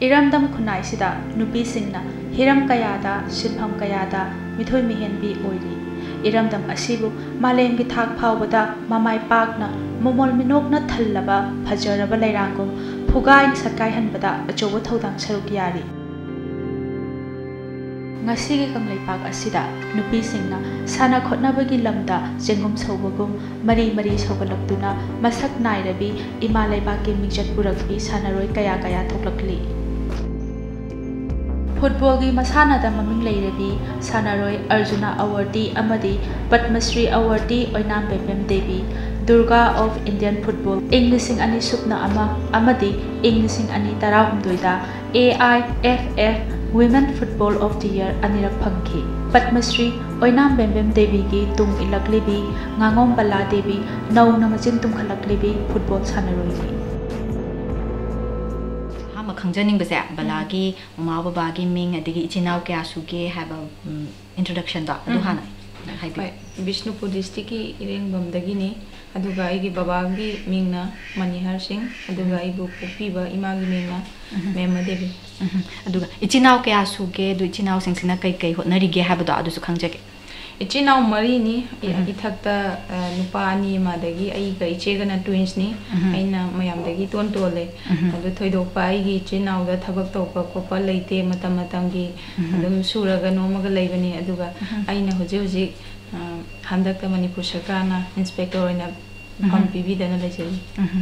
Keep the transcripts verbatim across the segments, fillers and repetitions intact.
इरमदम खुनाइसिदा नुपीसिंगना Hiram कयादा सिनफम कयादा मिथोय मिहेनबी ओइरी इरमदम असिबु मालेमगी थाक फावबदा ममाय पाकना मोमोल मिनोकना थल्लबा फजरबा लैरांगुम फुगाइन सकायहनबदा अचोबो थौदांग सरुक यारी ngasiगी kamleipak asida nupisingna sana khotnabagi lamda jengum sawbagum mari mari sawgalaktuna masak nairabi imalebaki mijat purakbi sanaroi kaya kaya thoklakli football gi masana da maming leirabi sanaroi arjuna awardee amadi padmasri awardee oinam bepem devi durga of indian football englising ani supna ama amadi englising ani tarahumdoi da A I F F Women Football of the Year anirak phangki Padmasri Oinam Bembem Devi gi tung ilaklibi Ngangom Bala Devi nau na machin tum khalaklibi football sanaroi ni ha ma khangjaning base bala gi mama baba gi ming adigi ichinau kya suge have a introduction da adu hana hai Bishnupur district ki Irengbam dagi ni aduga igi baba gi mingna Manihar Singh aduga ibu pupiba ima gi mingna Mema Devi aduga ichinau kya suge du ichinau sing sina kai kai hotnari ge habado adu su khangjage ichinau mari ni ithakta nupa ani ma dagi ai ga iche ga na twins ni aina mayam dagi ton tole adu thoidok pa ai gi ichinau da thabak topa kopa leite matam matam gi adum suraga nomaga leibani aduga aina hoje hoje handakta Manipur sarkarna inspector oina pham pibi dana leisari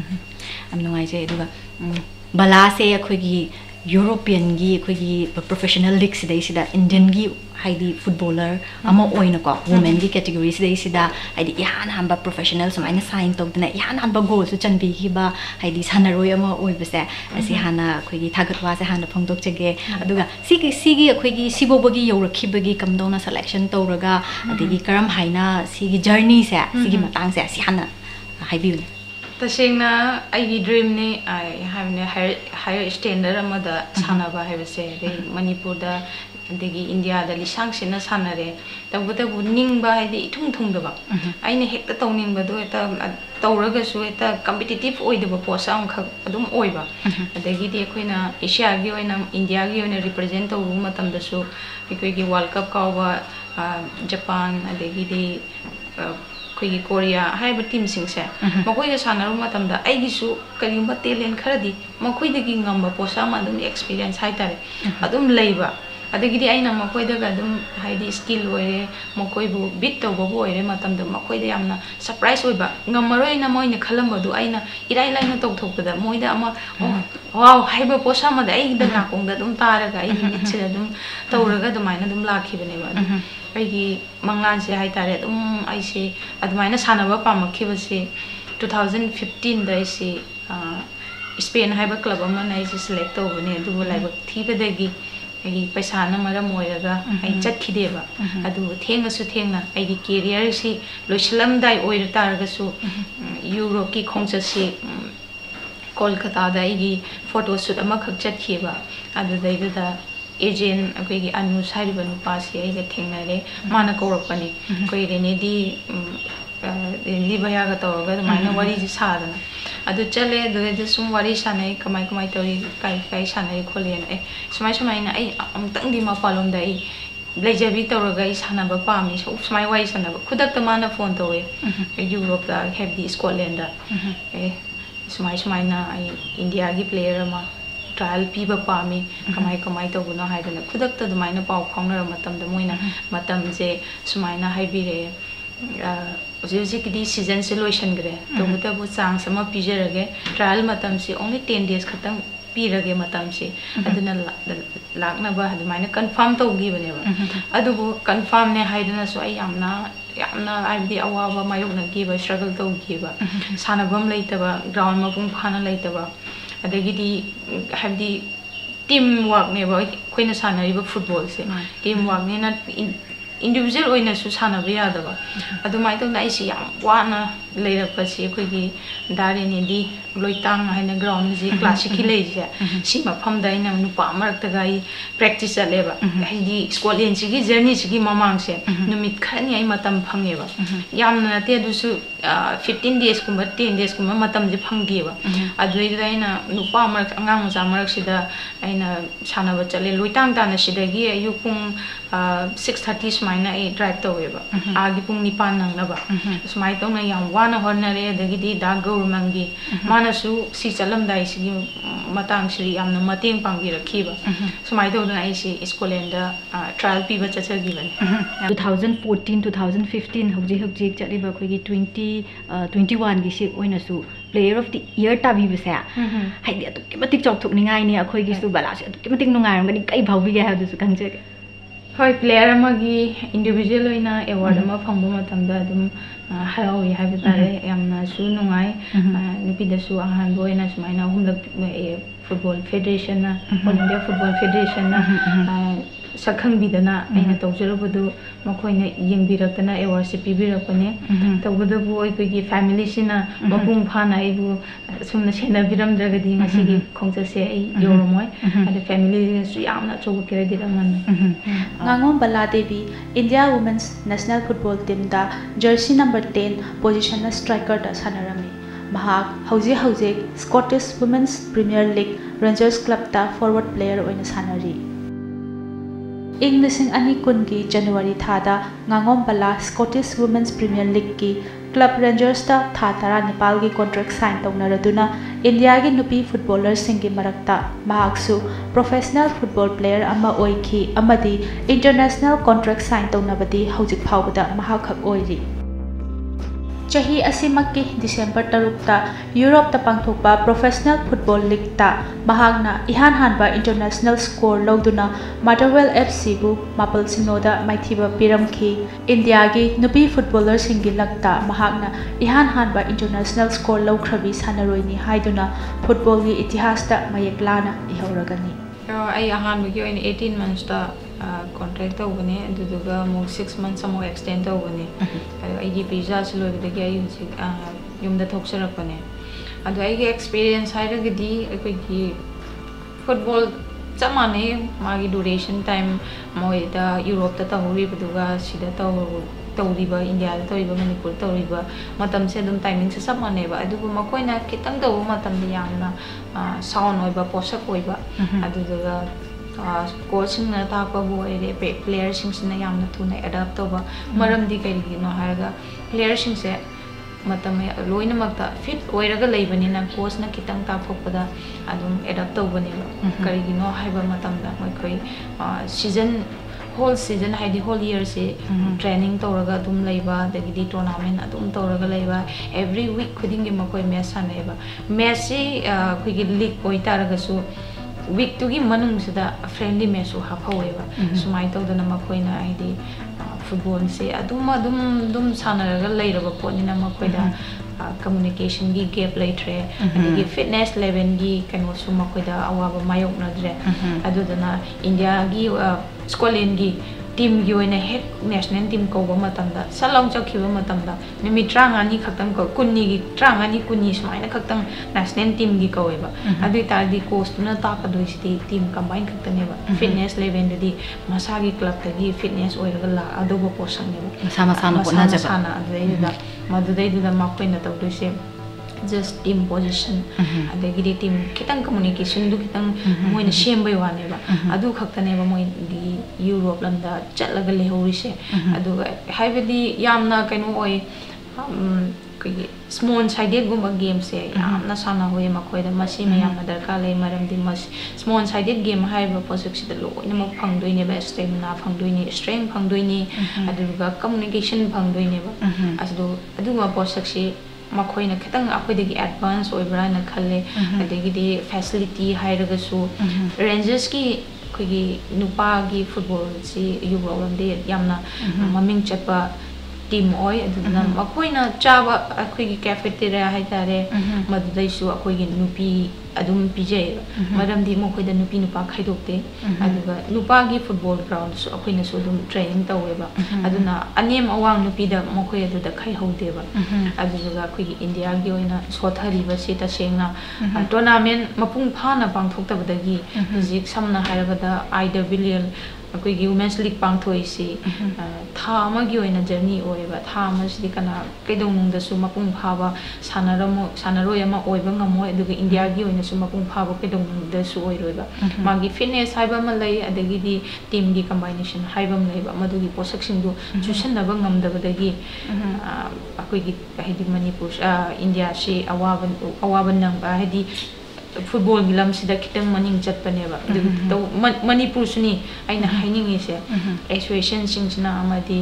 am nungai je aduga bala se akhoi European gi akhoi professional league sidai sida Indian gi haidi footballer ama oina ko women gi category sidai sida haidi ihan hamba professional samaina sign tawdna ihan hamba goal su chanbi gi ba haidi sanaroi ama oibase asi hana akhoi gi thagatwa se hana phongdok chege aduga sigi sigi akhoi gi sibobagi yorakhibagi kamdona selection tawraga adigi karam haina sigi journey se sigi matang se asi hana haibiu tasengna ai dream ni I have ne higher standard amada sanaba haibase de Manipur da degi India da lisang sina sanare tabata bu ningba haidi ithung thung da ba aina hekta tawning ba do eta tawraga su eta competitive oidaba posa ang kha adum oiba adegi de khoina Asia gi oina India gi oina represent tawu matam da su ekoi gi world cup ka ba Japan adegi de koi Korea haiba team sing se makoi da sanaru matam da ai gi su kalimba talent kharadi makoi da gi ngamba posa ma dum experience hai tare adum leiba adagi di aina makoi da gadum haidi skill oire makoi bu bit to bo oire matam da makoi da yamna surprise oiba ngamaroi na moi ne khalamba du aina irai lai na tok thok da moi da ama wow haiba posa ma da ai da na kong da dum tara ga ai mit se dum tawraga dumaina dum lakhi bane ba ai gi manglan se hai tare dum ai se adumaina sanaba pamakhi ba se twenty fifteen da se Spain haiba club ama na se select to bane du laiba thiba dagi ai paisa na mara moiraga ai chakhideba adu thenga su thengna ai gi career si loislam dai oira targa su Europe ki khongcha si Kolkata da ai gi photo shoot ama khak chakheba adu dai da agent akoi gi anu sari banu pasi ai ga thengna re mana korapani koi rene di li baya ga tawga mana wari ji sadana adu chale do de sum wari sanai kamai kamai tori kai kai sanai kholen ai sumai sumai na ai amtang di ma palom dai blejabi tawga ai sana ba pami so sumai wai sana ba khudak ta mana phone tawe Europe da have di Scotland da eh sumai sumai na ai India gi player ma trial piba pami kamai kamai tawuna haidana khudak ta dumaina paw phongna matam da moina matam je sumai na haibire Uji kidi season solution gre to buta bu sang sama pijerage trial matam se only ten days khatang pirage matam se aduna lakna ba hadumaina confirm to gi bane ba adu bu confirm ne haidana so ai yamna yamna ibdi awaba mayokna gi ba struggle to gi ba sanabam leitaba ground ma pung phana leitaba adagi di habdi team work ne ba khoina sanari ba football se team work ne na individual oina su sana biya da ba adu mai to nai si yam wana leira pa si khoi gi dari ni di loitang haina ground ji classic le ji si ma pham dai na nu pa mar ta gai practice le ba hai di school en ji gi journey ji gi mamang se numit khani ai matam phange ba yam na te du su fifteen days kumba ten days kumba matam ji phangi ba adu dai na nu pa mar angang ma mar si da aina sana ba chale loitang ta na si da gi ayu pung six thirty smaina ai drive to we ba agi pung nipan nang na ba smai to na yam wana horna re da gi di da government gi mana su si chalam dai si matang si yam na mateng pang bi rakhi ba smai to na ai si school da trial pi ba chacha gi ba twenty fourteen twenty fifteen hojik hojik chali ba khoi gi twenty twenty-one gi si oina su player of the year ta bi ba sa hai di atuk ki matik chok thuk ningai ne akhoi gi su bala se atuk ki matik nungai ram ga kai bhau bi ga ha du su kang che hoi player amagi individual oina award ama phangba matam da dum harawi haiba tare yamna su nungai nupi da su ahan boina sumaina humlak football federation na all india football federation na sakhang bidana aina tawjarabudu makoina yengbirakna award se pibirakone tawbudu oi ko gi family sina mapung phana aibu sumna sena biram dragadi ngasi gi khongcha se ai yoromoi ade family su yamna chogu kere diraman ngangom bala devi india women's national football team da jersey number ten position na striker da sanarami mahak hauji hauji scottish women's premier league rangers club da forward player oina sanari ing lising ani kun ki January thada ngangom bala Scottish Women's Premier League ki Club Rangers ta tha tara Nepal gi contract sign tawnaraduna India gi nupi footballer singi marakta mahaksu professional football player ama oiki amadi international contract sign tawnabadi hojik phawbada mahak khak oiri chahi asimakki December taruk ta Europe ta pangthokpa professional football league ta mahakna ihan hanba international score loduna Motherwell F C bu mapal sinoda maithiba piramki India gi nupi footballer singi lakta mahakna ihan hanba international score lawkhrabi sanaroini haiduna football gi itihas ta mayeklana ihoragani ai ahan gi oin eighteen months ta contract to bune duduga mo six months mo extend to bune ai gi visa slo de gi ai yum da thok sarak bune adu ai gi experience hai ra gi ai gi football chamane magi duration time mo da Europe ta tawri buduga sida taw tawriba India da tawriba Manipur tawriba matam se dum timing se sab mane ba adu ma koina kitang do matam di yamna sound oi ba posak oi ba adu da coach na ta pa bo ere player sing sina yamna thuna adapt to ba maram di kai gi no haraga player sing se matam loina makta fit oiraga leibani na coach na kitang ta phokpada adum adapt to bani ba kai gi no haiba matam da moi koi season whole season haidi whole year se training toraga dum leiba dagidi tournament adum toraga leiba every week khuding gi makoi match sanaiba match se khigi league oi taraga su week to gi manung sida friendly match su hapaweba sumai tawdana makoina haidi football se adum adum dum sanaraga leiraba ponina makoida communication gi gap laitre adigi fitness level gi kano su makoida awaba mayok na dre adudana India gi Scotland gi team gi oina head national team ko ba matamda salong chakhiba matamda nimi tranga ni khaktang ko kunni gi tranga ni kunni smaina khaktang national team gi ko weba adu tar di coach na ta ka doi sti team combine khaktane ba fitness level di masa gi club ta gi fitness oiraga la adu bo posang ne sama sama ko na jaba sana adu da madu dai da ma ko na ta doi se just team position adagi team kitang communication du kitang moina shembai wane ba adu khaktane ba moi di Europe lamda chatlaga lehorise adu haibadi yamna kaino oi small sided gumba game se yamna sana hoye makoida masi me yamna darka le maram di mas small sided game haiba posik sida loina ma phangdoine ba stamina phangdoine strength phangdoine aduga communication phangdoine ba adu adu ma posik se makoina kitang akoidagi advance oibra na khalle adagi facility hairaga su Rangers ki kogi nupa gi football si Europe lamde yamna maming chatpa team oi aduna makoina chaba akoigi cafeteria haitare madudai su akoigi nupi adum pijay maram di mo khoi da nupi nupa khaidokte aduga nupa gi football ground so akoina so dum training taweba aduna anem awang nupi da mo khoi adu da khai haude ba aduga khoi gi India gi oina sothari ba se ta sengna tournament mapung phana pangthok ta badagi hujik samna haraga da I W L akoi gi women's league pangthoi si tha ma gi oina journey oiba tha ma si kana kedong da su mapung phaba sanaramo sanaroi ama oiba ngamoi aduga India gi oina su mapung phaba kedong da su oiroiba magi fitness haiba ma lai adagi di team gi combination haiba ma laiba madugi posak sing du chusan na ba ngam da badagi akoi gi hedi Manipur India si awaban awaban nang ba hedi football gilam sida kitang maning chat paneba to Manipur suni aina haining ise association sing sina amadi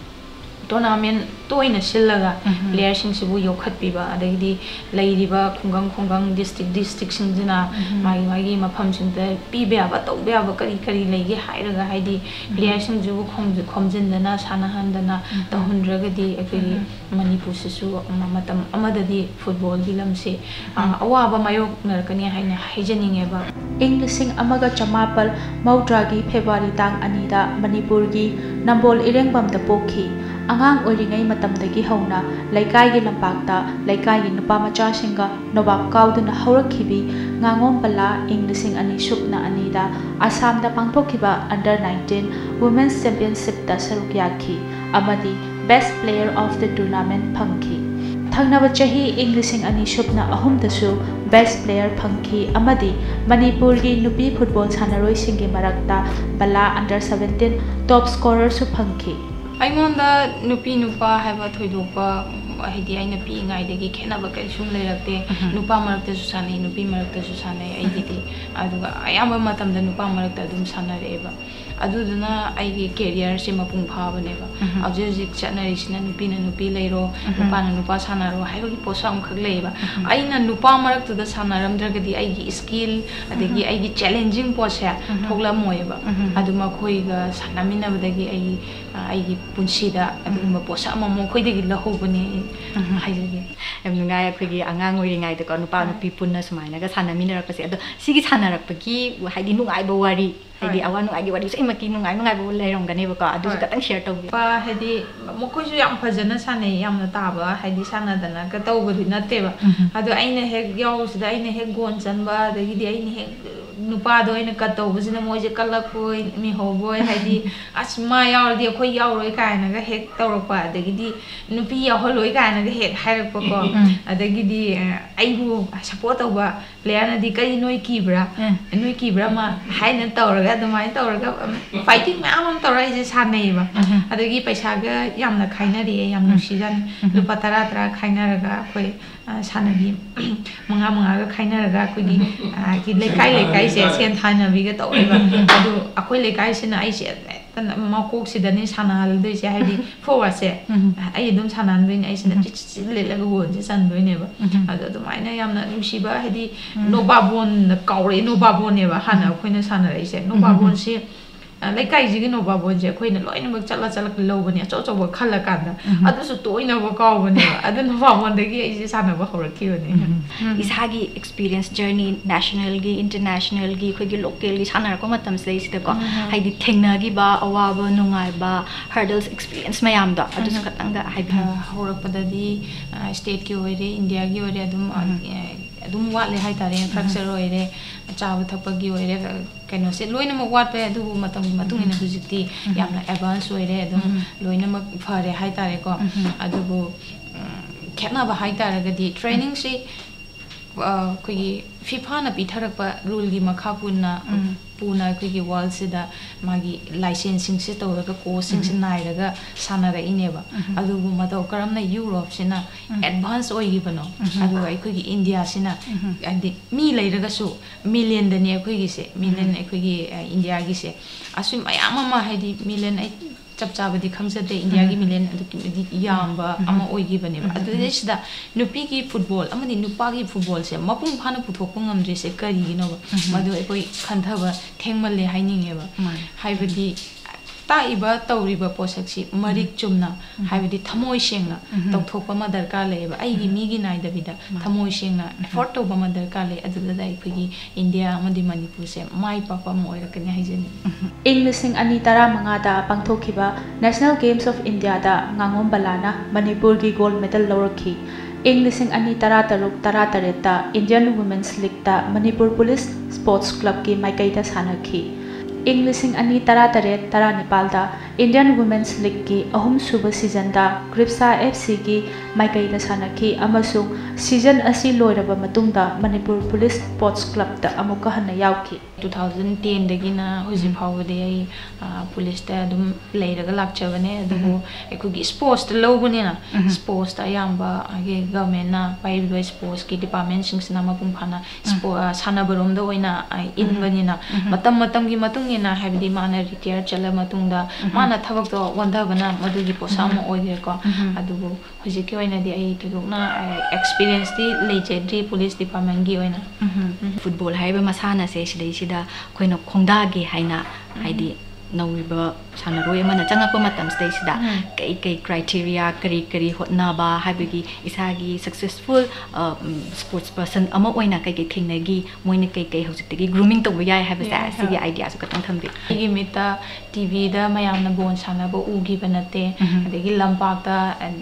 tournament toina sillaga player sing sibu yokhat piba adagi lairiba khungang khungang district district sing jina magi magi mafam sing da pibe aba to be aba kari kari legi hairaga haidi player sing ju khom khomjin dana sana handana to hundraga di akiri Manipur sisu matam amadadi football gilam se awaba mayok narkani haina haijaningeba Englishing amaga chamapal maudragi February tang anida Manipur gi Nambol Irengbam da pokhi angang oringai matamdagi hauna laikai gi lampakta laikai gi nupa macha singa nobak kauduna haurakhibi ngangom bala Englishing ani supna anida Assam da pangthokhiba under nineteen women's championship da saruk yakhi amadi best player of the tournament phangki thangnaba chahi Englishing ani supna ahum dasu best player phangki amadi Manipur gi nupi football sanaroi singi marakta bala under seventeen top scorer su phangki aimon da nupi nupa haiba thoidopa haidi aina pi ngai degi khena ba kai sum leirakte nupa marakta su sanai nupi marakta su sanai aigidi aduga ayamba matam da nupa marakta dum sanareba aduduna aigi career se mapung phabane ba aje jik chanari sina nupi na nupi leiro nupa na nupa sanaro haibagi posam khak leiba aina nupa marakta da sanaram dragadi aigi skill adegi aigi challenging posa thogla moyeba aduma khoiga sanamina badagi aigi aigi punsida aduma posa ma mo khoidagi lahobane haijagi em ngai akhigi angang oi ngai da ko nupa nupi punna sumaina ga sanamina rakase ado sigi sanarakpagi haidi nungai ba wari haidi awan nungai gi wari sai maki nungai nungai ba leirong gane ba ko adu ka tang share tawbi ba haidi mokoi ju yam phajana sanai yamna taba haidi sanadana ka tawbadi natte ba adu aina hek yaw sida aina hek gon chanba dagi di aina hek nupa do aina ka tawbusina moje kalakoi mi hoboi haidi asma yaw di khoi yaw roi kaina ga hek tawrpa dagi di nupi yaw holoi kaina ga hek hairak pa ko adagi di aibu support tawba player na di kai noi kibra noi kibra ma haina tawraga adumai tawraga fighting ma am tawra je sanai ba adagi paisa ga yamna khaina ri yamna season lupa tara tara khaina raga khoi sanabi manga manga ga khaina raga khoi gi ki lekai lekai se sen thana bi ga tawriba adu akoi lekai sina ai se tan makok sidani sanal doi se haidi forward se ai dum sanan doi ai sina le le go je san doi ne ba adu adumai na yamna nusiba haidi no babon kaure no babon ne ba hana khoi na sanare se no babon se laikai jigi no babon je khoi na loina mak chala chala lobani acho acho ba khala kanda adu su toina ba kaw bane adu no babon de gi isi sana ba horaki bane isagi experience journey national gi international gi khoi gi local gi sana ko matam sei sida ko haidi thengna gi ba awa ba nungai ba hurdles experience mayam da adu su katang da hai bi horak padadi state ki oire India gi oire adum adum watle hai tare fracture oire chabu thakpa gi oire kaino se loina ma wat pe adu matam matung ina hujikti yamna advance oire adum loina ma phare hai tare ko adu khena ba hai tare ga di training se koi FIFA na pitharakpa rule gi makha punna puna koi world sida magi licensing se tawraga coaching se nairaga sanara ineba adu mato karamna Europe sina advance oi gi bano adu ai koi India sina andi mi leiraga su million dani koi gi se million koi gi India gi se asum ayama ma haidi million ai chap chabadi khamjate India gi million adu ki yamba ama oi gi bane adu desida nupi gi football amani nupa gi football se mapung phana puthok ngamdri se kari gi no madu ai koi khantha ba thengmal le haining eba haibadi Taiba तौरिबा पोसक्सी Marik Chumna हाइबदी थमोय सेंगना तौथोपा मा दरकार लेबा आइगी मीगी नाइदबिदा थमोय सेंगना effort तौबा मा दरकार ले अदुदा अखोगी India अमदि Manipur से माइ पापा म ओइरकनी हाइजनी ꯏꯪ ꯂꯤꯁꯤꯡ ꯑꯅꯤ ꯇꯔꯥꯃꯉꯥꯗ ꯄꯥꯡꯊꯣꯛꯈꯤꯕ ꯅꯦꯁꯅꯦꯜ ꯒꯦꯝꯁ ꯑꯣꯐ ꯏꯟꯗꯤꯌꯥꯗ ꯉꯥꯉꯣꯝ ꯕꯂꯥꯅ ꯃꯅꯤꯄꯨꯔꯒꯤ ꯒꯣꯜ ꯃꯦꯗꯜ ꯂꯧꯔꯛꯈꯤ꯫ ꯏꯪ ꯂꯤꯁꯤꯡ ꯑꯅꯤ ꯇꯔꯥꯇꯔꯨꯛ ꯇꯔꯥꯇꯔꯦꯠꯇ ꯏꯟꯗꯤꯌꯟ ꯋꯨꯃꯦꯟꯁ ꯂꯤꯛꯇ ꯃꯅꯤꯄꯨꯔ ꯄꯨꯂꯤꯁ ꯁ꯭ꯄꯣꯔꯠꯁ ꯀ꯭ꯂꯕꯀꯤ ꯃꯥꯏꯀꯩꯗ ꯁꯥꯟꯅꯈꯤ꯫ ꯏꯪ ꯂꯤꯁꯤꯡ ꯑꯅꯤ ꯇꯔꯥꯇꯔꯦꯠ ꯇꯔꯥꯅꯤꯄꯥꯜꯗ ꯏꯟꯗꯤꯌꯟ ꯋꯨꯃꯦꯟꯁ ꯂꯤꯛꯀꯤ ꯑꯍꯨꯝꯁꯨꯕ ꯁꯤꯖꯟꯗ ꯒ꯭ꯔꯤꯞꯁꯥ ꯑꯦꯐ ꯁꯤꯒꯤ ꯃꯥꯏꯀꯩꯗ ꯁꯥꯟꯅꯈꯤ ꯑꯃꯁꯨꯡ ꯁꯤꯖꯟ ꯑꯁꯤ ꯂꯣꯏꯔꯕ ꯃꯇꯨꯡꯗ ꯃꯅꯤꯄꯨꯔ ꯄꯨꯂꯤꯁ ꯁ꯭ꯄꯣꯔꯠꯁ ꯀ꯭ꯂꯕꯇ ꯑꯃꯨꯛꯀ ꯍꯟꯅ ꯌꯥꯎꯈꯤ꯫ टू थाउजेंड टेन दगिना हुजिक फावदे आई पुलिस ता दुम लेरगा लाक्चबने अदुबो एखुगी स्पोर्ट्स ता लौबनेना स्पोर्ट्स ता यामबा आगे गवर्नमेंट ना पाइबो स्पोर्ट्स की डिपार्टमेंट सिंगसना मपुंग फाना सानाबरोम दा ओइना इनबनिना मतम मतम की मतुंगिना हाबिदि माना रिटायर चला मतुंगदा माना थबक तो वंदाबना मदुगी पोसाम ओइगे को अदुबो हुजिक की ओइना दि आई तुदुकना एक्सपीरियंस दि लेजेड्री पुलिस डिपार्टमेंट की ओइना फुटबॉल हाइबा मसाना से सिदै खोइन खोंदागे हाइना हाइदि नौरिबा सानरोय अमना चंगप मतम स्टेसिदा कई कई क्राइटेरिया करी करी होटनाबा हाइबगी इसागी सक्सेसफुल स्पोर्ट्स पर्सन अमा ओइना कई कई थिंगनेगी मोइने कई कई हौजितगी ग्रूमिंग तौबा याय हाइबसा सिगी आइडिया सु कतंग थंबि इगी मिता टीवी दा मयामना बोन सानाबो उगिबा नते अदगी लंपाक्ता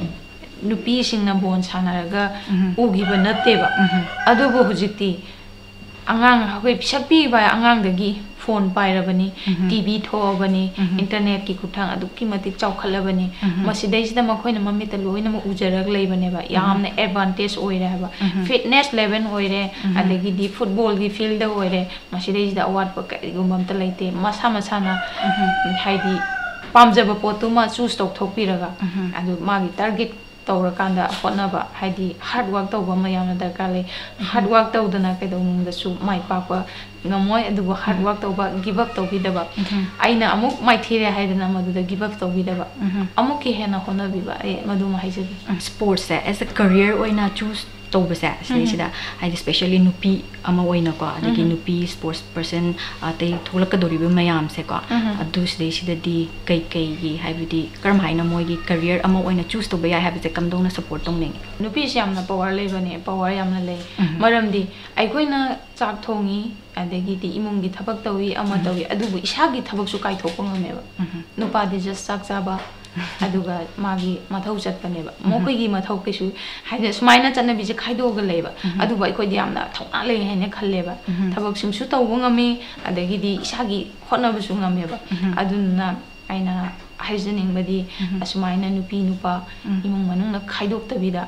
नुपी सिंगना बोन सानारगा उगिबा नतेबा अदुबो हुजिति अंगांग हवे पिसपी बा अंगांग दगी फोन पाइरबनी टीवी थोबनी इंटरनेट की खुथांग अदुकी मतिक चौखलबनी मसिदैसिदा मखोइना ममिता लोइना म उजरग लेबनेबा यामना एडवांटेज ओइरे हबा फिटनेस लेवल ओइरे अदगी दि फुटबॉल की फील्ड ओइरे मसिदैसिदा अवार्ड प करिगुममता लेते मसा मसाना हाइदि पामजबा पोतुमा चूज तौथोपिरगा अदु मागी टारगेट तौरकांदा होनबा हाइदि हार्ड वर्क तौबा मयामना दरकार ले हार्ड वर्क तौदना कैदौनुंगदसु माइ पापा ngमोय अदुबो हार्ड वर्क तौबा गिव अप तौबिदबा आइना अमुक माइथिरे हाइदना मदुदा गिव अप तौबिदबा अमुक की हेना होनबिबा ए मदुमा हाइजबि स्पोर्ट्स से एज अ करियर ओइना चूज तौबसे सिदा हाइदि स्पेशली नुपी अमा ओइना को अदगी नुपी स्पोर्ट्स पर्सन अते थोलकदोरिबो मयाम से को अदु सिदे सिददी कई कई गी हाइबदी करम हाइना मोइगी करियर अमा ओइना चूज तौबा या हाइबसे कमदोंना सपोर्ट तौनेंग नुपी से यामना पावर लेबने पावर यामना ले मरमदी आइखोइना चाक थोंगी अदगी दी इमुंगी थबक तौई अमा तौई अदुबु इसागी थबकसु काइथोपो ngमेबा नुपादी जस्ट चाक चाबा अदुगा मागी मथौ चटपनेबा मोखोइगी मथौ केसु हाइदे सुमाइना चनबिजे खाइदोगा लेबा अदुबा अखोइदि यामना थौना ले हेने खल्लेबा थबक सिंसु तौबो ngमे अदगी दी इसागी खोनबसु ngमेबा अदुना आइना हाइजनिंगबदी असुमाइना नुपी नुपा इमुंग मनुंगना खाइदोक्तबिदा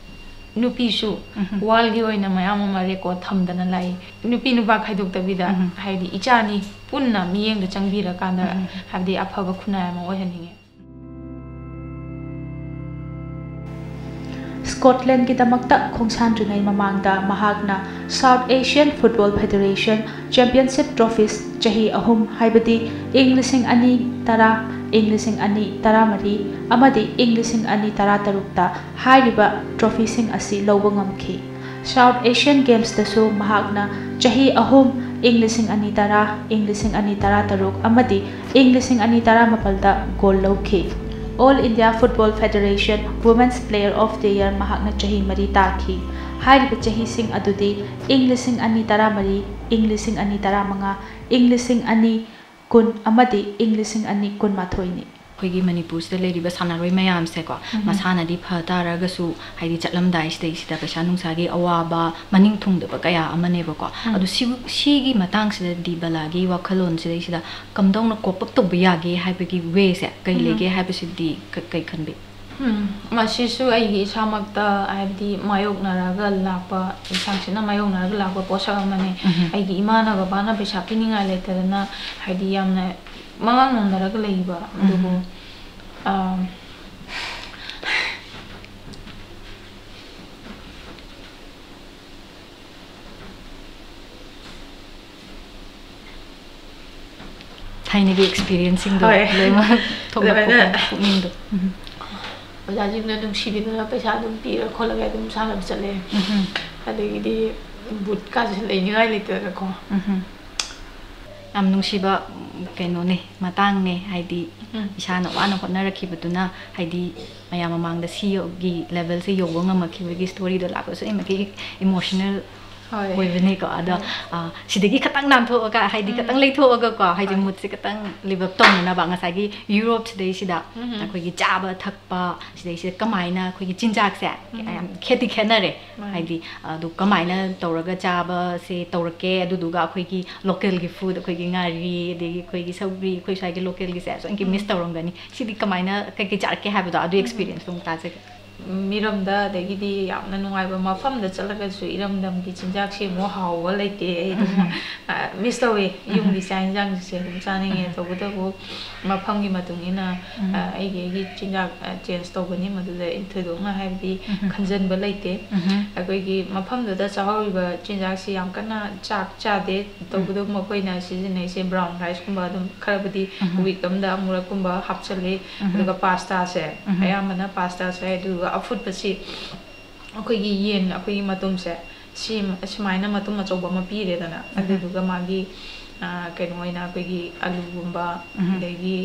नुपीसु वालगी ओइना मयाम मा रेकॉर्ड थमदना लाई नुपी नुपा खाइदोक्तबिदा हाइदि इचानी पुन्ना मियेंग चंगबिरा कांदा हाइदि अफबा खुनाय मा ओहनिंगे स्कॉटलैंड की दमकता खोंसानद्रिङै ममांगदा महागना South Asian football federation championship trophies चही अहुम हाइबदी इंग लिसिंग अनी तरा इंग लिसिंग अनी तरामरी अमदी इंग लिसिंग अनी तरातरुकता हाइरिबा ट्रॉफीसिंग असि लौबा ngamखि साउथ एशियन गेम्स दसु महागना चही अहुम इंग लिसिंग अनी तरा इंग लिसिंग अनी तरातरुक अमदी इंग लिसिंग अनी तरामपलदा गोल लौखि all India football federation women's player of the year महाकना चही मरी ताखी हाइरिबा चही सिंग अदुदी इंग लिसिंग अनी तरामरी इंग लिसिंग अनी तरामंगा इंग लिसिंग अनी कुन अमदी इंग लिसिंग अनी कुन माथोइनी खोगी मणिपुर से लेरिबा सानारोय मयाम से को मसानादी फतारगसु हाइदि चटलमदाइ सिदै सिदा पैसा नुंसागी अवाबा मनिंग थुंगदबा कया अमनेबा को अदु सिगी मतंग सिदा दी बलागी वखलोन सिदै सिदा कमदौना कोपक तोबा यागे हाइबगी वे से कै लेगे हाइबसिदी कै खनबे मसिसु आइगी सामक्ता आइबदी मायोगनारागा लापा सांगसिना मायोगनारागा लापा पोसा मने आइगी इमाना बाबाना पैसा पिनिंगा लेतरना हाइदि यामना mangang nondarag leiba adubo um tiny experiencing do lema thoba pukning do bajajing na dum sibina paisa dum tira kholaga dum sala chale adegi di but ka chale ngai liter ko am nungsiba kaino ne matang ne haidi इसाना वाना होटनरखिबदुना हाइदी मया ममांगदा सी गी level से योगो ngamakhibagi story do lako so imaki emotional होइबने को अदा सिदगी खतंग नामथो का हाइदी खतंग लेथो अगा को हाइदी मुत्से खतंग live तोंग ना बांगा सागी यूरोप सिदे सिदा अखोगी चाबा थकपा सिदे सिदा कमाइना अखोगी चिंजाक से खेती खेनरे हाइदी दु कमाइना तौरगा चाबा से तौरके अदुदुगा अखोगी लोकल गी फूड अखोगी ngaरी देगी अखोगी सब्री अखोई सागी लोकल गी से सो इनकी मिस तौरंगनी सिदी कमाइना कके चारके हाबदो अदु एक्सपीरियंस तुम ताजे मिरमदा दगी यामना नुंगाइबा मफमदा चलगसु इरमदम की चिंजाक से मो हाव लेते मिस तवे युंगी चाइंजांग से चानिंगे तबदबो मफम की मतुंगिना आइगे गी चिंजाक चेंज तबनी मदुदा इंथदोंगा हाइबदी खंजनबा लेते अखोइगी मफमदा चाहौरिबा चिंजाक से याम कना चाक चादे तबदो मखोइना सिजनै से ब्राउन राइस कुंबा दम खरबदी वीक अमदा अमुरा कुंबा हापचले दुगा पास्ता से अयामना पास्ता से दु अफुट पसी अखोइगी येन अखोइगी मतुम से सिम सिमाइना मतुम अचौबा म पीरेदना अदुदुगा मागी कैनोइना अखोइगी आलूगुंबा देगी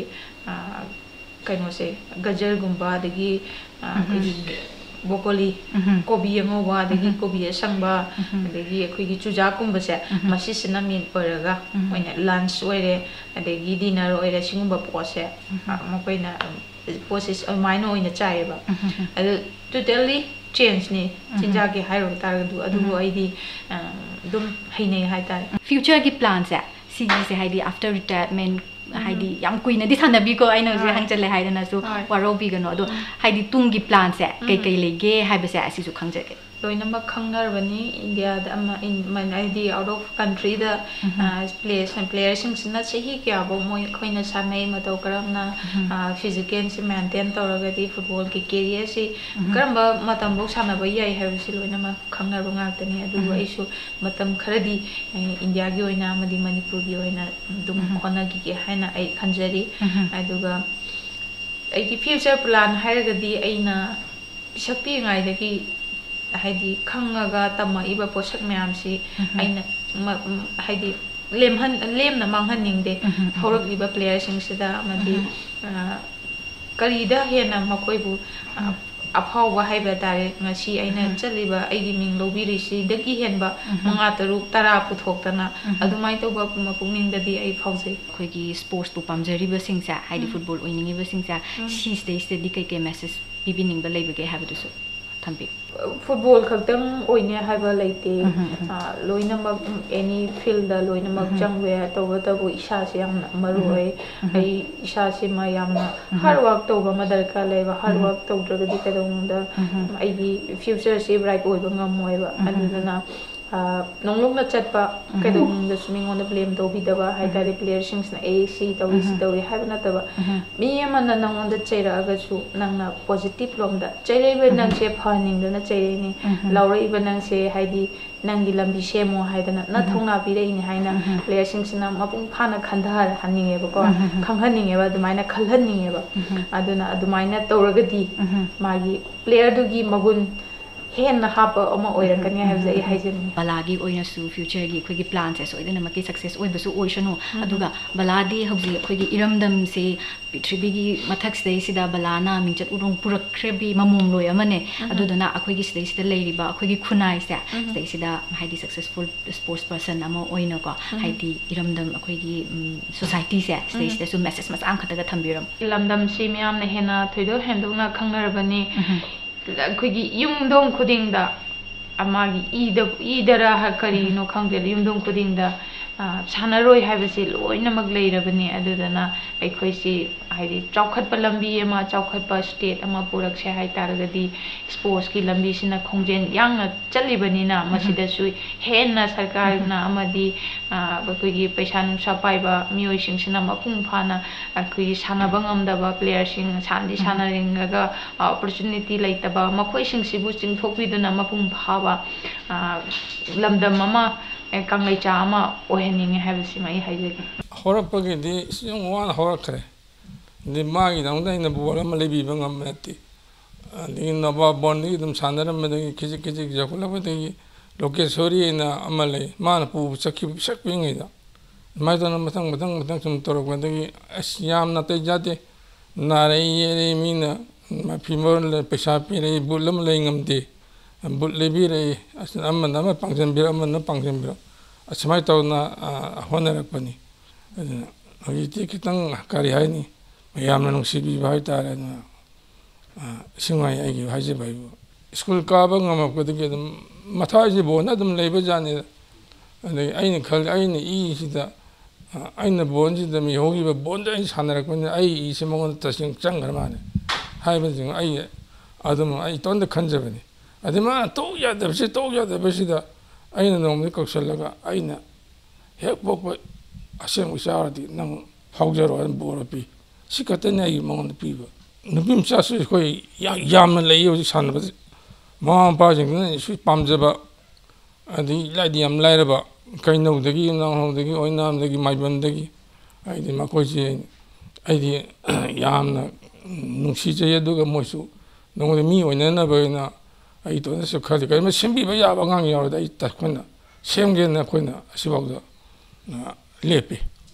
कैनो से गजरगुंबा देगी अखोइगी ब्रोकोली कोबी अमोबा देगी कोबी असंबा देगी अखोइगी चुजाकुंबा से मसिसना मीन परगा ओइना लंच ओइरे देगी डिनर ओइरे सिंगुंबा पोसे मकोइना process of mine in the child. Totally change ni Chinjaki Hiro Taradu Adu I D Dum Hine Haita. Future gi plans at C G say Heidi after retirement Heidi Young Queen this hand biko I know the Hansel Haidana so Warobi Ganodo Heidi Tungi plans at Keke Gay Habasa Sisu Kanjake. Loinamba Kangar Vani, India, in my idea out of country, the players and players in not say he care about more queen as I may Matokarana, physical maintain Toragati, football, Kikiri, Karamba, Matambo Sanabaya, I have Silvanama Kangar Bungatani, do issue, Matam Karadi, India Gioina, Madi Manipur Gioina, Dum Honagi, Hana, I Kanjari, I do a future plan, Haragadi, Aina, Shakti, I the Heidi Kangaga Tama Iba Posak Mamsi, I Heidi Lemhan Lem the Manhaning de Horrible players in Sida Madi Karida Hena Makoibu Uphaw Wahiba Dari Nasi Aina Jaliba Agiming Lobirishi, the Gihenba, Mangataru, Tara Puthokana, Adumaito Bapumapuning the D A Pause. Quiggy sports to Pamjeri Singsa, Heidi football winning Singsa, she stays the D K K messes, beginning the labor gay habit. Football Kakdam Oina have a late Loinama any field the Loinama Jangware Togota Ishasiam Marue, I Ishasima Yamna, hard work over Mother Kaleva, hard work to the Dicadunda, I future save right over Moeva, and no longer chatpa, Kadum the swimming on the blame to be the high players since the A C, the we still have another. Me and Mana on the Chera Agasu, Nana positive from the Cherry Nang shape hunting the Nacheni, Laura even Nang say Heidi, Nangi Lambi Shemo Haidana, not Honga Vide in Haina, players since Nam Mapung Pana Kandahar, Hanning ever go, Kang Hanning ever, the minor Kalhanning ever. Aduna, the minor Toragadi, Magi, player to give Magun. Hen hapa oma oira kanya have the hygiene. Balagi oina su future gi kwigi plans so idena maki success oi basu oishano aduga baladi hobji kwigi iramdam se pitribigi mathak stay sida balana minchat urong purakrebi mamum loi amane adudana akwigi stay sida leiriba akwigi khunai se stay sida haidi successful sports person amo oina ko haidi iramdam akwigi society se stay sida su message mas ang khataga thambiram lamdam si myam na hena thoido hendona khangarabani Kugi Yumdong Kudinda Amagi either either Hakari no Kangel Yumdong Kudinda Sanaroi have a seal or in a maglater bene adana a quasi I did Chaukat Palambi Ama Chaukat State Ama Purak Shahai Taragadi sports kilambis in a congen young Chalibanina Masida Sui Hena Sarkarina Amadi Bakugi Peshan Sapaiba Muishing Sinama Pumpana Akui Sanabangam Daba players in Sandi Sanaringa opportunity like the Makwishing Sibusing Tokidana Mapum Hava Lamda Mama. Kangai Chama or Henning have seen my high. Horapagi, the young one horror. The Magi down there in the Bolam Levi Bangamati. And the Naba Bondi, them Sandra, the Kiziki Jakula, the Lokesori in Amale, Manapu, Saki, Saking. Madame Matang Matang Matang Toro, when they Asiam Nate Jate, नारे ये Meena femur पैसा पीरे bull लेंगमदे bull लेबीरे अमन पांजनबीर अमन पांजनबीर असमाय तौना होनरपनी हजिति खितंग कारी हायनी मयामना नुंसिबीबा हायतारे सिंगाई आइगी हायजेबाइबो स्कूल काबा ngamakodagi adum mathaji bona adum leiba jani adai aina khal aina i sida aina bonji da mi hogi ba bonda ai sanarakpani ai i semongon tasing changar mane haiba jing ai adum ai tonda khanjabani adima to ya da bisi to ya da bisi da aina nomni koksallaga aina hek pokpa aseng usaradi nang haujaro an boropi sikatanya i mongon piba nupim chasu koi yam lei yo sanba ꯃꯃꯥ ꯃꯄꯥꯁꯤꯡꯗꯨꯅ ꯁꯨ ꯄꯥꯝꯖꯕ ꯑꯗꯒꯤ ꯂꯥꯏꯗꯤ ꯌꯥꯝ ꯂꯥꯏꯔꯕ ꯀꯩꯅꯧꯗꯒꯤ ꯅꯥꯎꯍꯧꯗꯒꯤ ꯑꯣꯏꯅꯥꯝꯗꯒꯤ ꯃꯥꯏꯕꯝꯗꯒꯤ ꯍꯥꯏꯗꯤ ꯃꯈꯣꯏꯁꯦ ꯑꯩꯗꯤ ꯌꯥꯝꯅ ꯅꯨꯡꯁꯤꯖꯩ ꯑꯗꯨꯒ ꯃꯣꯏꯁꯨ ꯅꯣꯡꯃꯗ ꯃꯤ ꯑꯣꯏꯅꯅꯕꯅ ꯑꯩ ꯇꯣꯟꯅꯁꯨ ꯈꯜꯂꯤ ꯀꯔꯤꯒꯨꯝꯕ ꯁꯦꯝꯕꯤꯕ ꯌꯥꯕ ꯑꯉꯥꯡ ꯌꯥꯎꯔꯗꯤ ꯑꯩ ꯑꯩꯈꯣꯏꯅ ꯁꯦꯝꯒꯦꯅ ꯑꯩꯈꯣꯏꯅ ꯑꯁꯤꯐꯥꯎꯗ ꯂꯦꯞꯄꯤ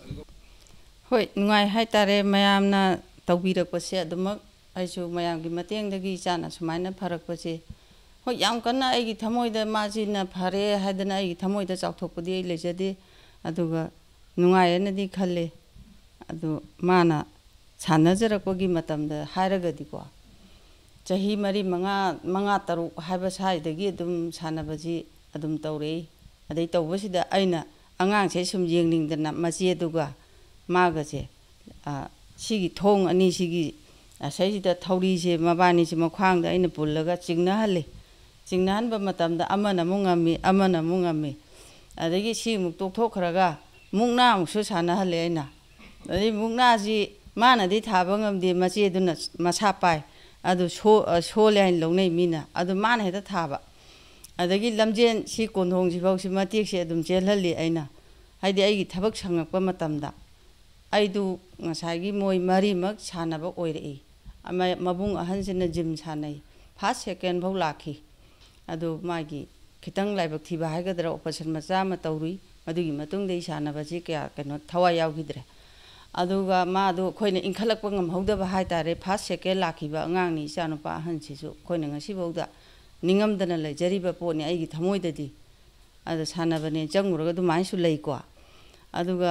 ꯍꯣꯏ ꯅꯨꯡꯉꯥꯏ ꯍꯥꯏꯇꯥꯔꯦ ꯃꯌꯥꯝꯅ ꯇꯧꯕꯤꯔꯛꯄꯁꯦ ꯑꯗꯨꯃꯛ ꯑꯩꯁꯨ ꯃꯌꯥꯝꯒꯤ ꯃꯇꯦꯡꯗꯒꯤ ꯏꯆꯥꯅ ꯁꯨꯃꯥꯏꯅ ꯐꯔꯛꯄꯁꯦ ꯍꯣꯏ ꯌꯥꯝ ꯀꯟꯅ ꯑꯩꯒꯤ ꯊꯃꯣꯏꯗ ꯃꯥꯁꯤꯅ ꯐꯔꯦ ꯍꯥꯏꯗꯅ ꯑꯩꯒꯤ ꯊꯃꯣꯏꯗ ꯆꯥꯎꯊꯣꯛꯄꯗꯤ ꯑꯩ ꯂꯩꯖꯗꯦ ꯑꯗꯨꯒ ꯅꯨꯡꯉꯥꯏꯌꯦꯅꯗꯤ ꯈꯜꯂꯦ ꯑꯗꯨ ꯃꯥꯅ ꯁꯥꯟꯅꯖꯔꯛꯄꯒꯤ ꯃꯇꯝꯗ ꯍꯥꯏꯔꯒꯗꯤꯀꯣ ꯆꯍꯤ ꯃꯔꯤ ꯃꯉꯥ ꯃꯉꯥ ꯇꯔꯨꯛ ꯍꯥꯏꯕ ꯁ꯭ꯋꯥꯏꯗꯒꯤ ꯑꯗꯨꯝ ꯁꯥꯟꯅꯕꯁꯤ ꯑꯗꯨꯝ ꯇꯧꯔꯛꯏ ꯑꯗꯩ ꯇꯧꯕꯁꯤꯗ ꯑꯩꯅ ꯑꯉꯥꯡꯁꯦ ꯁꯨꯝ ꯌꯦꯡꯅꯤꯡꯗꯅ ꯃꯆꯦꯗꯨꯒ ꯃꯥꯒꯁꯦ ꯁꯤꯒꯤ ꯊꯣꯡ ꯑꯅꯤꯁꯤꯒꯤ ꯑꯁꯩꯁꯤꯗ ꯊꯧꯔꯤꯁꯦ ꯃꯕꯥꯅꯤꯁꯦ ꯃꯈ꯭ꯋꯥꯡꯗ ꯑꯩꯅ ꯄꯨꯜꯂꯒ ꯆꯤꯡꯅꯍꯜꯂꯤ ꯆꯤꯡꯅꯍꯟꯕ ꯃꯇꯝꯗ ꯑꯃꯅ ꯑꯃꯨꯛ ꯉꯝꯃꯤ ꯑꯃꯅ ꯑꯃꯨꯛ ꯉꯝꯃꯤ ꯑꯗꯒꯤ ꯁꯤꯃꯨꯛ ꯇꯣꯛꯊꯣꯛꯈ꯭ꯔꯒ ꯃꯨꯛꯅꯥ ꯑꯃꯨꯛꯁꯨ ꯁꯥꯟꯅꯍꯜꯂꯦ ꯑꯩꯅ ꯑꯗꯩ ꯃꯨꯛꯅꯥꯁꯤ ꯃꯥꯅꯗꯤ ꯊꯥꯕ ꯉꯝꯗꯦ ꯃꯆꯦꯗꯨꯅ ꯃꯁꯥ ꯄꯥꯏ ꯑꯗꯨ ꯁꯣꯜꯂꯦ ꯍꯥꯏꯅ ꯂꯧꯅꯩ ꯃꯤꯅ ꯑꯗꯨ ꯃꯥꯅ ꯍꯦꯛꯇ ꯊꯥꯕ ꯑꯗꯒꯤ ꯂꯝꯖꯦꯟ ꯁꯤ ꯀꯣꯟꯊꯣꯡꯁꯤꯐꯥꯎꯁꯤ ꯃꯇꯦꯛꯁꯦ ꯑꯗꯨꯝ ꯆꯦꯜꯍꯜꯂꯤ ꯑꯩꯅ ꯍꯥꯏꯗꯤ ꯑꯩꯒꯤ ꯊꯕꯛ ꯁꯪꯉꯛꯄ ꯃꯇꯝꯗ ꯑꯩꯗꯨ ꯉꯁꯥꯏꯒꯤ ꯃꯣꯏ ꯃꯔꯤꯃꯛ ꯁꯥꯟꯅꯕ ꯑꯣꯏꯔꯛꯏ ꯃꯕꯨꯡ ꯑꯍꯟꯁꯤꯅ ꯖꯤꯝ ꯁꯥꯟꯅꯩ ꯐꯥꯔꯁ ꯁꯦꯀꯦꯟ ꯐꯥꯎ ꯂꯥꯛꯈꯤ ꯑꯗꯨ ꯃꯥꯒꯤ ꯈꯤꯇꯪ ꯂꯥꯏꯕꯛ ꯊꯤꯕ ꯍꯥꯏꯒꯗ꯭ꯔꯥ ꯑꯣꯄꯔꯦꯁꯟ ꯃꯆꯥ ꯑꯃ ꯇꯧꯔꯨꯏ ꯃꯗꯨꯒꯤ ꯃꯇꯨꯡꯗ ꯑꯩ ꯁꯥꯟꯅꯕꯁꯤ ꯀꯌꯥ ꯀꯩꯅꯣ ꯊꯋꯥꯏ ꯌꯥꯎꯈꯤꯗ꯭ꯔꯦ ꯑꯗꯨꯒ ꯃꯥꯗꯣ ꯑꯩꯈꯣꯏꯅ ꯏꯟꯈꯠꯂꯛꯄ ꯉꯝꯍꯧꯗꯕ ꯍꯥꯏꯇꯥꯔꯦ ꯐꯥꯔꯁ ꯁꯦꯀꯦꯟ ꯂꯥꯛꯈꯤꯕ ꯑꯉꯥꯡꯅꯤ ꯏꯆꯥꯅꯨꯄꯥ ꯑꯍꯟꯁꯤꯁꯨ ꯑꯩꯈꯣꯏꯅ ꯉꯁꯤꯐꯥꯎꯗ ꯅꯤꯡꯉꯝꯗꯅ ꯂꯩꯖꯔꯤꯕ ꯄꯣꯠꯅꯤ ꯑꯩꯒꯤ ꯊꯃꯣꯏꯗꯗꯤ ꯑꯗ ꯁꯥꯟꯅꯕꯅꯦ ꯆꯪꯉꯨꯔꯒ ꯑꯗꯨꯃꯥꯏꯅꯁꯨ ꯂꯩꯀꯣ ꯑꯗꯨꯒ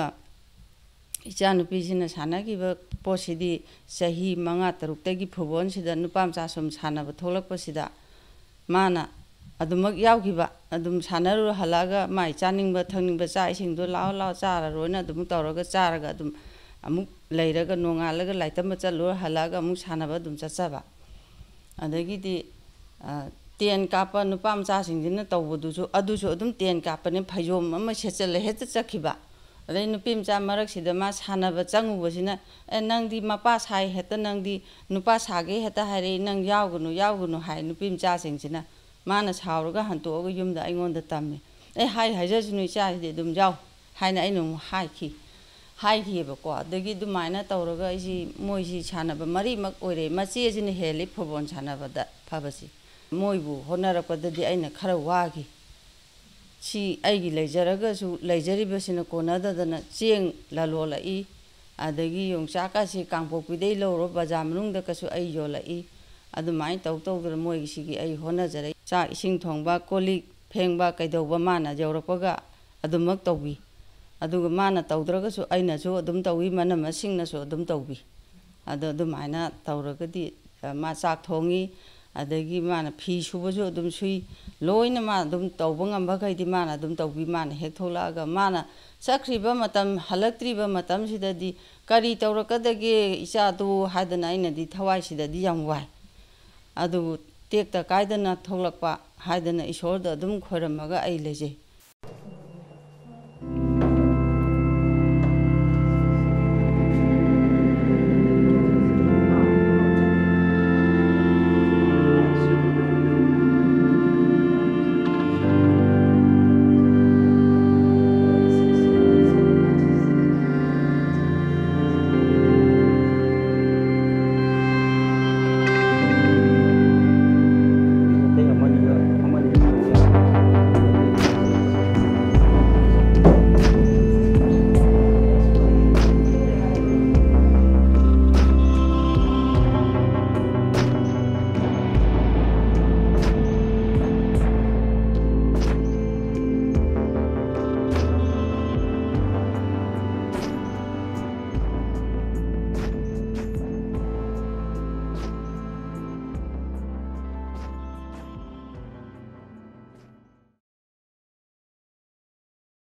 ꯏꯆꯥꯅꯨꯄꯤꯁꯤꯅ ꯁꯥꯟꯅꯈꯤꯕ ꯄꯣꯠꯁꯤꯗꯤ ꯆꯍꯤ ꯃꯉꯥ ꯇꯔꯨꯛꯇꯒꯤ ꯐꯨꯠꯕꯣꯜꯁꯤꯗ ꯅꯨꯄꯥ ꯃꯆꯥ ꯁꯨꯝ ꯁꯥꯟꯅꯕ ꯊꯣꯛꯂꯛꯄꯁꯤꯗ ꯃꯥꯅ ꯑꯗꯨꯃꯛ ꯌꯥꯎꯈꯤꯕ ꯑꯗꯨꯝ ꯁꯥꯟꯅꯔꯨꯔ ꯍꯜꯂꯛꯑꯒ ꯃꯥꯏ ꯆꯥꯅꯤꯡꯕ ꯊꯛꯅꯤꯡꯕ ꯆꯥꯛꯏꯁꯤꯡꯗꯣ ꯂꯥꯛꯑꯣ ꯂꯥꯛꯑꯣ ꯆꯥꯔꯔꯣꯏꯅ ꯑꯗꯨꯝ ꯇꯧꯔꯒ ꯆꯥꯔꯒ ꯑꯗꯨꯝ ꯑꯃꯨꯛ ꯂꯩꯔꯒ ꯅꯣꯡꯉꯥꯜꯂꯒ ꯂꯥꯏꯇꯝꯕ ꯆꯠꯂꯨꯔ ꯍꯜꯂꯛꯑꯒ ꯑꯃꯨꯛ ꯁꯥꯟꯅꯕ ꯑꯗꯨꯝ ꯆꯠꯆꯕ ꯑꯗꯒꯤꯗꯤ ꯇꯦꯟ ꯀꯥꯞꯄ ꯅꯨꯄꯥ ꯃꯆꯥꯁꯤꯡꯁꯤꯅ ꯇꯧꯕꯗꯨꯁꯨ ꯑꯗꯨꯁꯨ ꯑꯗꯨꯝ ꯇꯦꯟ ꯀꯥꯞꯄꯅꯦ ꯐꯩꯖꯣꯝ ꯑꯃ ꯁꯦꯠꯆꯜꯂ ꯍꯦꯛꯇ ꯆꯠꯈꯤꯕ ꯑꯗꯩ ꯅꯨꯄꯤ ꯃꯆꯥ ꯃꯔꯛꯁꯤꯗ ꯃꯥ ꯁꯥꯟꯅꯕ ꯆꯪꯉꯨꯕꯁꯤꯅ ꯑꯦ ꯅꯪꯗꯤ ꯃꯄꯥ ꯁꯥꯏ ꯍꯦꯛꯇ ꯅꯪꯗꯤ ꯅꯨꯄꯥ ꯁꯥꯒꯦ ꯍꯦꯛꯇ ꯍꯥꯏꯔꯛꯏ ꯅꯪ ꯌꯥꯎꯒꯅꯨ ꯌꯥꯎꯒꯅꯨ ꯍꯥꯏ ꯅꯨꯄꯤ ꯃꯆꯥꯁꯤꯡꯁꯤꯅ ꯃꯥꯅ ꯁꯥꯎꯔꯒ ꯍꯟꯇꯣꯛꯑꯒ ꯌꯨꯝꯗ ꯑꯩꯉꯣꯟꯗ ꯇꯝꯃꯤ ꯑꯦ ꯍꯥꯏ ꯍꯥꯏꯖꯁꯅꯨ ꯏꯆꯥꯁꯤꯗꯤ ꯑꯗꯨꯝ ꯌꯥꯎ ꯍꯥꯏꯅ ꯑꯩꯅ ꯑꯃꯨꯛ ꯍꯥꯏꯈꯤ ꯍꯥꯏꯈꯤꯑꯕꯀꯣ ꯑꯗꯒꯤ ꯑꯗꯨꯃꯥꯏꯅ ꯇꯧꯔꯒ ꯑꯩꯁꯤ ꯃꯣꯏꯁꯤ ꯁꯥꯟꯅꯕ ꯃꯔꯤꯃꯛ ꯑꯣꯏꯔꯦ ꯃꯆꯦꯁꯤꯅ ꯍꯦꯜꯂꯤ ꯐꯨꯠꯕꯣꯜ ꯁꯥꯟꯅꯕꯗ ꯐꯕꯁꯤ ꯃꯣꯏꯕꯨ ꯍꯣꯠꯅꯔꯛꯄꯗꯗꯤ ꯑꯩꯅ ꯈꯔ ꯋꯥꯈꯤ ꯁꯤ ꯑꯩꯒꯤ ꯂꯩꯖꯔꯒꯁꯨ ꯂꯩꯖꯔꯤꯕꯁꯤꯅ ꯀꯣꯟꯅꯗꯗꯅ ꯆꯦꯡ ꯂꯂꯣꯜꯂꯛꯏ ꯑꯗꯒꯤ ꯌꯣꯡꯆꯥꯛꯀꯁꯤ ꯀꯥꯡꯄꯣꯛꯄꯤꯗꯩ ꯂꯧꯔꯣ ꯕꯖꯥꯔ ꯃꯅꯨꯡꯗꯀꯁꯨ ꯑꯩ ꯌꯣꯜꯂꯛꯏ ꯑꯗꯨꯃꯥꯏꯅ ꯇꯧ ꯇꯧꯗꯅ ꯃꯣꯏꯒꯤꯁꯤꯒꯤ ꯑꯩ ꯍꯣꯠꯅꯖꯔꯛꯏ ꯆꯥꯛ ꯏꯁꯤꯡ ꯊꯣꯡꯕ ꯀꯣꯜꯂꯤꯛ ꯐꯦꯡꯕ ꯀꯩꯗꯧꯕ ꯃꯥꯅ ꯌꯧꯔꯛꯄꯒ ꯑꯗꯨꯃꯛ ꯇꯧꯕꯤ ꯑꯗꯨꯒ ꯃꯥꯅ ꯇꯧꯗ꯭ꯔꯒꯁꯨ ꯑꯩꯅꯁꯨ ꯑꯗꯨꯝ ꯇꯧꯏ ꯃꯅꯝꯃꯁꯤꯡꯅꯁꯨ ꯑꯗꯨꯝ ꯇꯧꯕꯤ ꯑꯗꯣ ꯑꯗꯨꯃꯥꯏꯅ ꯇꯧꯔꯒꯗꯤ ꯃꯥ ꯆꯥꯛ ꯊꯣꯡꯉꯤ ꯑꯗꯒꯤ ꯃꯥꯅ ꯐꯤ ꯁꯨꯕꯁꯨ ꯑꯗꯨꯝ ꯁꯨꯏ ꯂꯣꯏꯅ ꯃꯥ ꯑꯗꯨꯝ ꯇꯧꯕ ꯉꯝꯕꯈꯩꯗꯤ ꯃꯥꯅ ꯑꯗꯨꯝ ꯇꯧꯕꯤ ꯃꯥꯅ ꯍꯦꯛ ꯊꯣꯛꯂꯛꯑꯒ ꯃꯥꯅ ꯆꯠꯈ꯭ꯔꯤꯕ ꯃꯇꯝ ꯍꯜꯂꯛꯇ꯭ꯔꯤꯕ ꯃꯇꯝꯁꯤꯗꯗꯤ ꯀꯔꯤ ꯇꯧꯔꯛꯀꯗꯒꯦ ꯏꯆꯥꯗꯨ ꯍꯥꯏꯗꯅ ꯑꯩꯅꯗꯤ ꯊꯋꯥꯏꯁꯤꯗꯗꯤ ꯌꯥꯝ ꯋꯥꯏ ꯑꯗꯨꯕꯨ ꯇꯦꯛꯇ ꯀꯥꯏꯗꯅ ꯊꯣꯛꯂꯛꯄ ꯍꯥꯏꯗꯅ ꯏꯁꯣꯔꯗ ꯑꯗꯨꯝ ꯈꯣꯏꯔꯝꯃꯒ ꯑꯩ ꯂꯩꯖꯩ